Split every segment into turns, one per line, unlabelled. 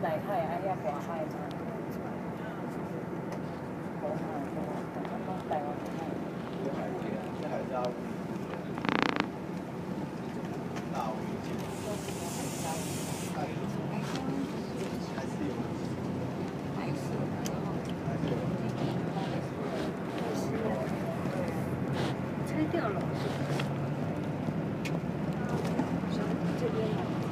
内海啊，遐外海嘛。台湾海。这海是要。 大围巾，还是有，
拆掉了。这边。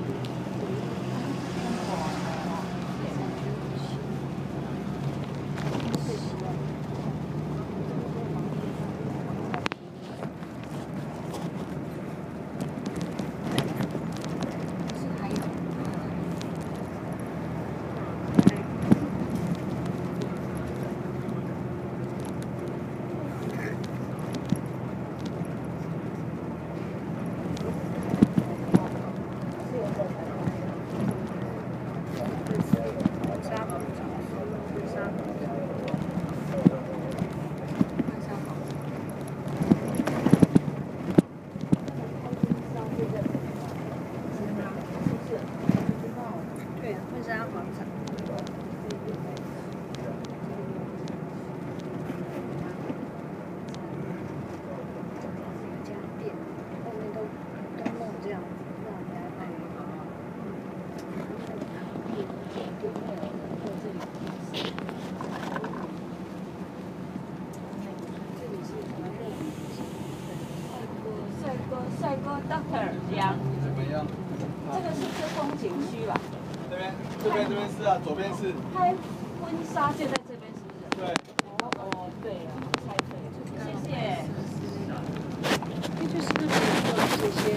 帅哥 Doctor 杨，
怎么样？
这个是风景区吧？
这边是啊，左边是。
拍婚纱就在这边，是不是？
对。
哦，对了，猜对了，谢谢。
这就是日本的这些，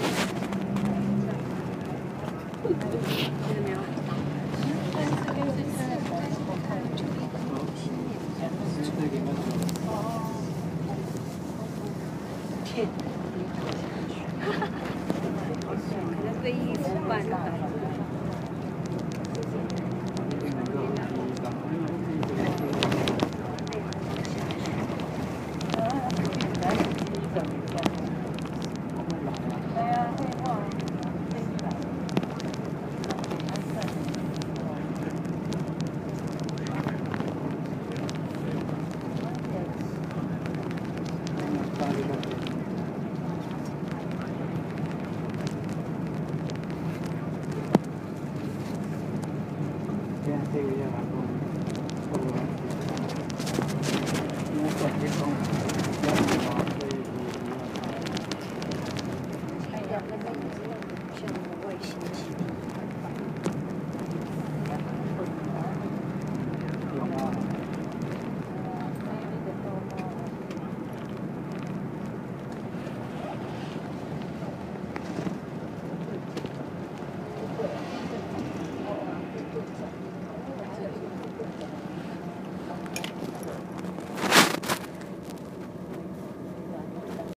看到没有？但是这边是天。 可能被衣服绊倒。
这个月吧。